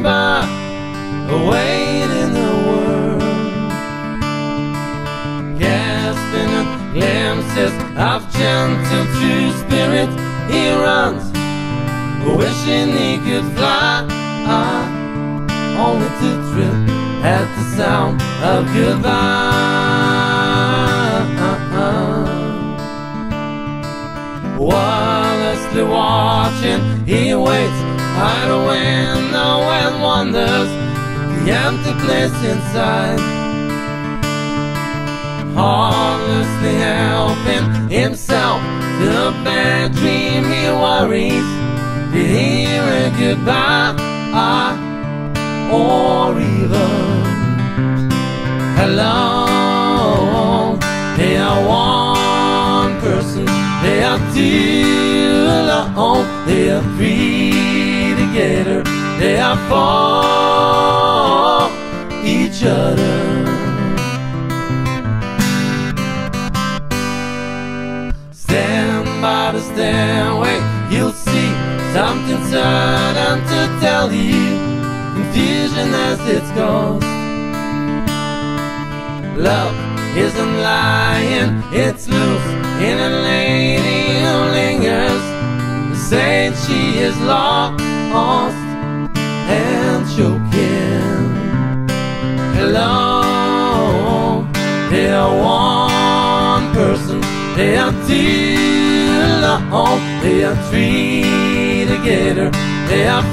goodbye await in the world, casting at glimpses of gentle true spirit. He runs, wishing he could fly, only to trip at the sound of goodbye. Wildly watching, he waits by the window and wonders the empty place inside, heartlessly helping himself to a bad dream. He worries to hear a goodbye, or even hello. They are one person, they are two alone, they are three together, they are for each other. Stand by the stairway, you'll see something certain to tell you, confusion as its ghost. Love isn't lying, it's loose in a lady who lingers, saying she is lost and choking. Hello, they are one person, they are two alone, they are three together, they are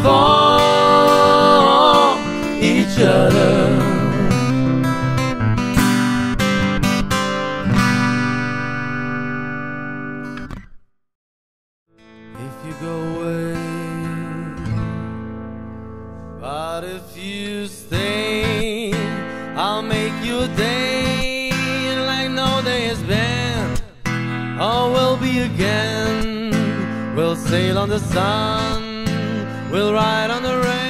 for each other. If you go away, but if you stay, I'll make your day like no day has been. Oh, we'll be again. We'll sail on the sun, we'll ride on the rain.